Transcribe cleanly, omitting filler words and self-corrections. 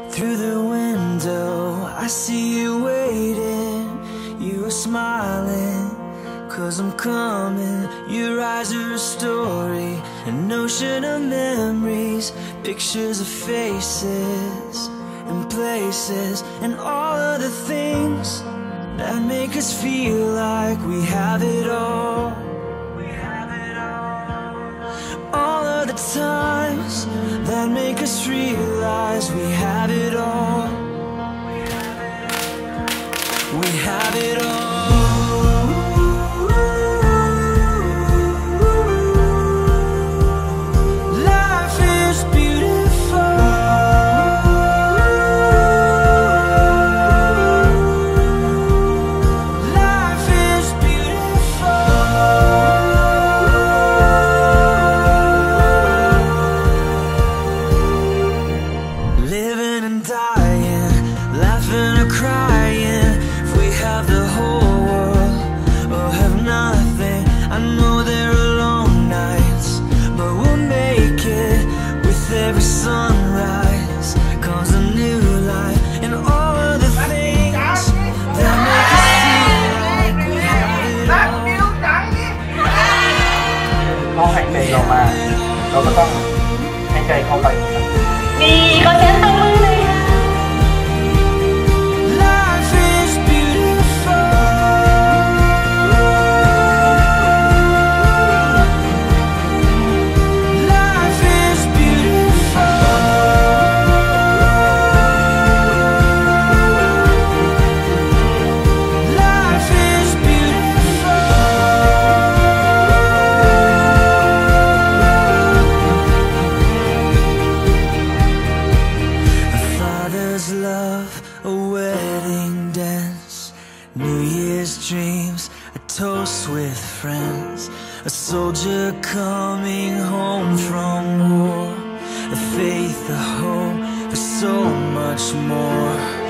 Through the window, I see you waiting. You are smiling, 'cause I'm coming. Your eyes are a story, an ocean of memories, pictures of faces and places, and all of the things that make us feel like we have it all. All of the times that make us realize we have it all. We have it all. Living and dying, laughing or crying. If we have the whole world or have nothing, I know there are long nights, but we'll make it. With every sunrise comes a new life, and all of the things that make us feel like we have it all. เขาหายใจเรามาเราก็ต้องหายใจเข้าไปดีก็เช็ดทั้งมือเลยค่ะ Life is beautiful. Life is beautiful. Life is beautiful. A father's love, a wedding dance, New Year's dreams, a toast with friends, a soldier coming home from war, a faith, a hope, for so much more.